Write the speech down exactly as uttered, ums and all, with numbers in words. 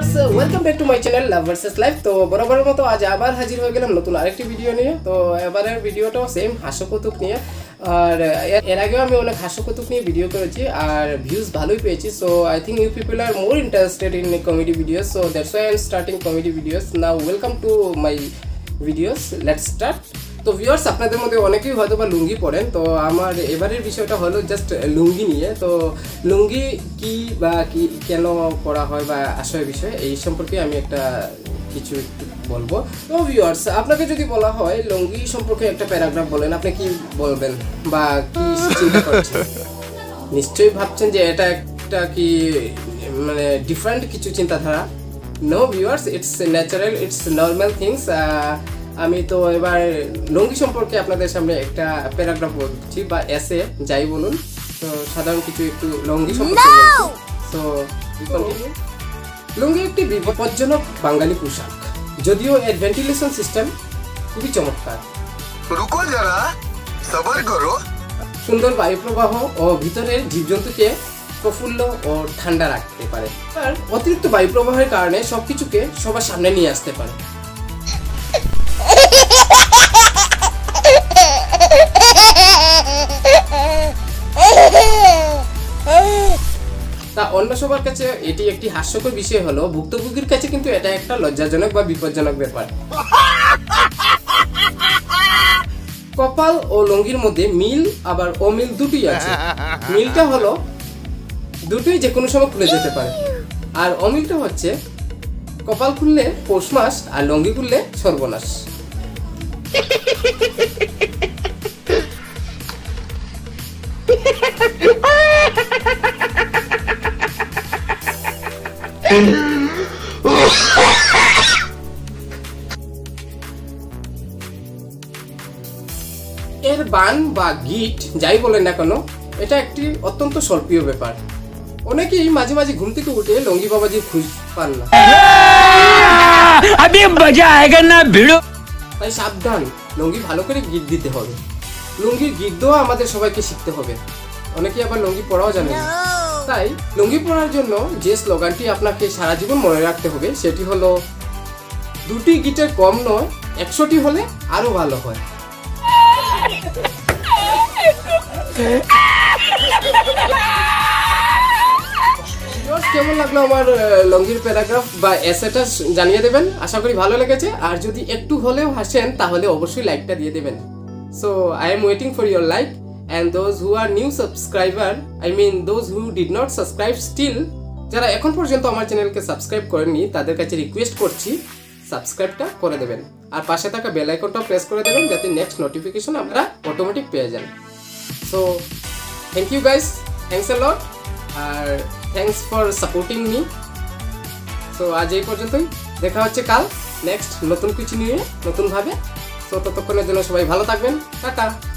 Viewers welcome back to my channel love versus life. তো বরাবরের মতো আজ আবার হাজির হয়ে গেলাম নতুন আরেকটি ভিডিও নিয়ে। তো এবারের ভিডিওটাও সেম হাস্যকৌতুক নিয়ে, আর এর আগেও আমি অনেক হাস্যকৌতুক নিয়ে ভিডিও করেছি আর ভিউজ ভালোই পেয়েছি। So I think you people are more interested in comedy videos, so that's why I am starting comedy videos now. Welcome to my videos, let's start. তো ভিউয়ার্স আপনাদের মধ্যে অনেকেই হয়তো বা লুঙ্গি পরেন, তো আমার এবারের বিষয়টা হলো জাস্ট লুঙ্গি নিয়ে। তো লুঙ্গি কি বা কি কেন পরা হয় বা আসল বিষয় এই সম্পর্কে আমি একটা কিছু একটু বলবো। তো ভিউয়ার্স আপনাকে যদি বলা হয় লুঙ্গি সম্পর্কে একটা প্যারাগ্রাফ বলেন, আপনি কি বলবেন বা কি চিন্তা করছেন? নিশ্চয়ই ভাবছেন যে এটা একটা কি মানে ডিফারেন্ট কিছু চিন্তাধারা। No viewers, it's natural, it's normal things. আমি তো এবার লুঙ্গি সম্পর্কে আপনাদের সামনে একটা প্যারাগ্রাফ বলছি বা এসে যাই বলুন। তো সাধারণ কিছু একটু লুঙ্গি সম্পর্কে বলছি। So continue. লুঙ্গি একটি বিপজ্জনক বাঙালি পোশাক, যদিও এর ভেন্টিলেশন সিস্টেম খুবই চমৎকার। রুকো যারা, সবর করো। সুন্দর বায়ু প্রবাহ ও ভিতরের জীবজন্তুকে প্রফুল্ল ও ঠান্ডা রাখতে পারে। আর অতিরিক্ত বায়ু প্রবাহের কারণে সবকিছুকে সবার সামনে নিয়ে আসতে পারে। তা অন্য সবার কাছে এটি একটি হাস্যকর বিষয় হলো, ভুক্তভোগীর কাছে কিন্তু এটা একটা লজ্জাজনক বা বিপজ্জনক ব্যাপার। কপাল ও লুঙ্গির মধ্যে মিল আবার অমিল দুটোই আছে। মিলটা হলো দুটোই যে কোনো সময় খুলে যেতে পারে, আর অমিলটা হচ্ছে কপাল খুললে পৌষ মাস আর লুঙ্গি খুললে সর্বনাশ। এর বান বা গিট যাই বলেন না কেন, এটা একটি অত্যন্ত স্বল্পীয় ব্যাপার। অনেকেই মাঝে মাঝে ঘুম থেকে উঠে লুঙ্গি বাবাজির খুঁজ পান না। তাই সাবধান, লুঙ্গি ভালো করে গিট দিতে হবে। লুঙ্গির গিট দেওয়া আমাদের সবাইকে শিখতে হবে। অনেকে আবার লুঙ্গি পরাও জানে না। তাই লুঙ্গি পরার জন্য যে স্লোগানটি আপনাকে সারা জীবন মনে রাখতে হবে সেটি হলো, দুটি গিটের কম নয়, একশোটি হলে আরো ভালো হয়। কেমন লাগলো আমার লুঙ্গির প্যারাগ্রাফ বা এসেটা জানিয়ে দেবেন। আশা করি ভালো লেগেছে, আর যদি একটু হলেও হাসেন তাহলে অবশ্যই লাইকটা দিয়ে দেবেন। So I am waiting for your like, and those who are new subscriber, I mean those who did not subscribe still, যারা এখন পর্যন্ত আমার চ্যানেলকে সাবস্ক্রাইব করেননি তাদের কাছে রিকোয়েস্ট করছি সাবস্ক্রাইবটা করে দেবেন, আর পাশে থাকা বেল আইকনটা প্রেস করে দেবেন যাতে নেক্সট নোটিফিকেশন আপনারা অটোমেটিক পেয়ে যান। So thank you guys, thanks a lot, আর thanks for supporting me. So আজ এই পর্যন্তই, দেখা হচ্ছে কাল নেক্সট নতুন কিছু নিয়ে নতুনভাবে। সো ততক্ষণের জন্য সবাই ভালো থাকবেন, টাটা।